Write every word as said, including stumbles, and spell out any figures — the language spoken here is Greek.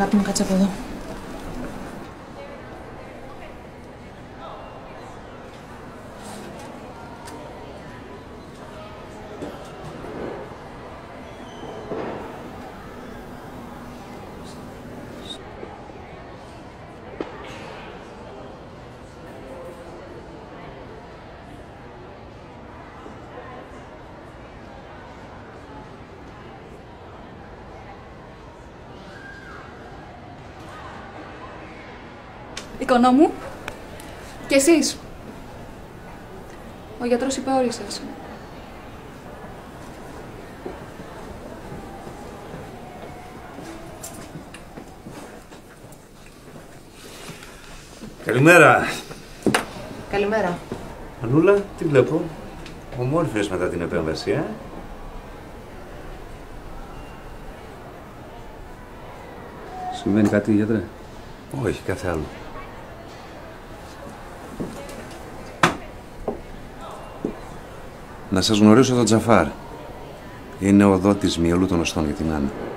Αγάπη μου, κάτσε από εδώ. Εικονό μου. Και εσείς. Ο γιατρός είπε όλοι σας. Καλημέρα. Καλημέρα. Ανούλα, τι βλέπω. Ομόρφιες μετά την επέμβαση, ε. Συμβαίνει κάτι, γιατρέ? Όχι, κάθε άλλο. Να σας γνωρίσω τον Τζαφάρ. Είναι ο δότης μυελού των οστών για την Άννα.